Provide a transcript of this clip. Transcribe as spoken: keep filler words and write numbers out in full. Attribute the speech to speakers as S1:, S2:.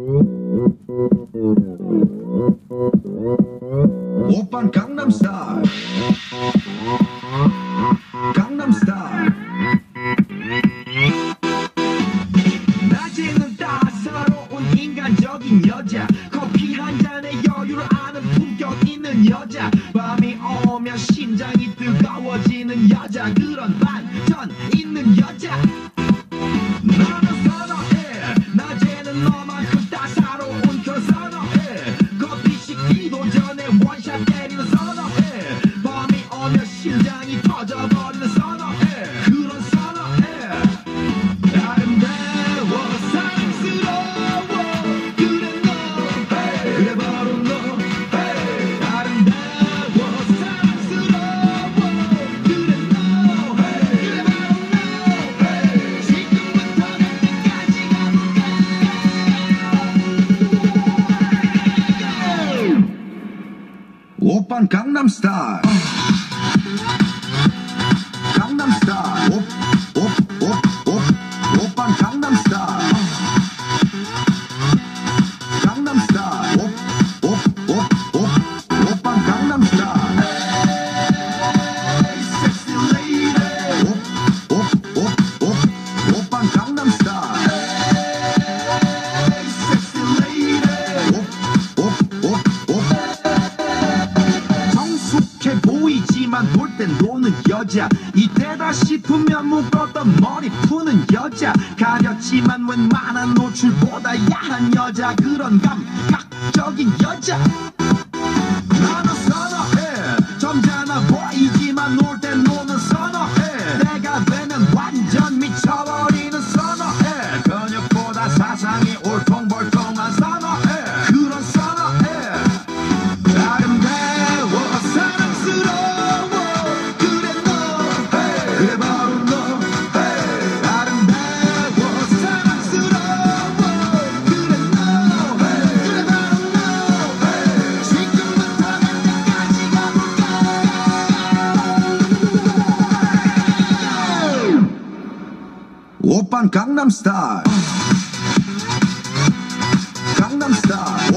S1: 오빤 강남스타일 강남스타일 낮에는 따사로운 인간적인 여자 커피 한 잔에 여유를 아는 품격 있는 여자 밤이 오면 심장이 뜨거워지는 여자 그런 반전 있는 여자 너는 선호해 낮에는 너만큼 따사로운 그 선호해 커피 식기도 전에 원샷 때리는 선호해 밤이 오면 심장이 터져버리는 선호해 그런 선호해 아름다워 사랑스러워 그래 너 hey. 그래 바로 너 hey. 아름다워 사랑스러워 그래 너 hey. 그래 바로 너 hey. 지금부터 내까지 가볼까 오빤 강남스타일 강남스타일 오오오오 오빤 강남스타일 강남스타일 오오오오 오빤 강남스타일 섹시 레이디 오오오오 오빤 강남스타일 섹시 레이디 오오오오 성숙해 보이지만 놀 땐 노는 여자 이때다 싶으면 묶었던 머리 푸는 여자 가렸지만 웬만한 노출보다 야한 여자 그런 감각적인 여자 나는 선호해 점잖아 보이지만 놀 땐 노는 선호해 내가 되면 완전 미쳐버리는 선호해 근육보다 사상이 올통벌통한 선호해 그런 선호해 아름다워 사랑스러워 그래 너 hey. 그래 바로 너 hey. 아름다워 사랑스러워 그래 너 hey. 그래 바로 너 hey. 지금부터 내까지 가볼까 오빤 강남스타일 강남스타일